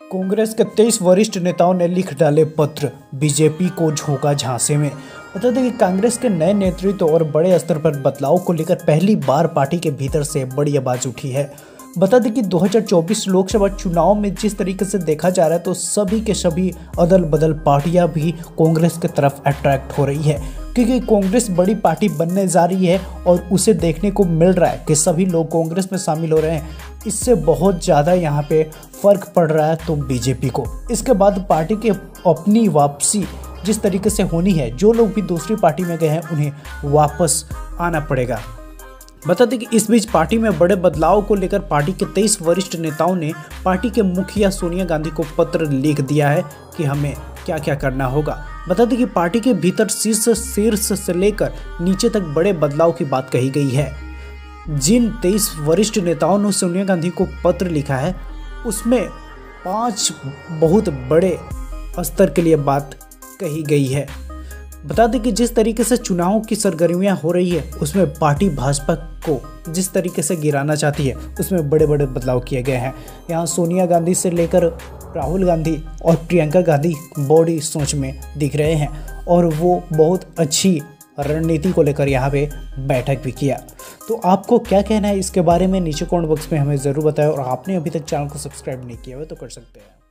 कांग्रेस के 23 वरिष्ठ नेताओं ने लिख डाले पत्र, बीजेपी को झोंका झांसे में। बता दें कि कांग्रेस के नए नेतृत्व और बड़े स्तर पर बदलाव को लेकर पहली बार पार्टी के भीतर से बड़ी आवाज उठी है। बता दें कि 2024 लोकसभा चुनाव में जिस तरीके से देखा जा रहा है तो सभी के सभी अदल बदल पार्टियां भी कांग्रेस की तरफ अट्रैक्ट हो रही है, क्योंकि कांग्रेस बड़ी पार्टी बनने जा रही है और उसे देखने को मिल रहा है कि सभी लोग कांग्रेस में शामिल हो रहे हैं। इससे बहुत ज़्यादा यहाँ पे फर्क पड़ रहा है तो बीजेपी को। इसके बाद पार्टी के अपनी वापसी जिस तरीके से होनी है, जो लोग भी दूसरी पार्टी में गए हैं उन्हें वापस आना पड़ेगा। बता दें कि इस बीच पार्टी में बड़े बदलाव को लेकर पार्टी के 23 वरिष्ठ नेताओं ने पार्टी के मुखिया सोनिया गांधी को पत्र लिख दिया है कि हमें क्या क्या करना होगा। बता दें कि पार्टी के भीतर शीर्ष से लेकर नीचे तक बड़े बदलाव की बात कही गई है। जिन 23 वरिष्ठ नेताओं ने सोनिया गांधी को पत्र लिखा है उसमें 5 बहुत बड़े स्तर के लिए बात कही गई है। बता दें कि जिस तरीके से चुनाव की सरगर्मियां हो रही है उसमें पार्टी भाजपा को जिस तरीके से गिराना चाहती है उसमें बड़े बड़े बदलाव किए गए हैं। यहाँ सोनिया गांधी से लेकर राहुल गांधी और प्रियंका गांधी बड़ी सोच में दिख रहे हैं और वो बहुत अच्छी रणनीति को लेकर यहाँ पे बैठक भी किया। तो आपको क्या कहना है इसके बारे में नीचे कमेंट बॉक्स में हमें ज़रूर बताएं, और आपने अभी तक चैनल को सब्सक्राइब नहीं किया हुआ तो कर सकते हैं।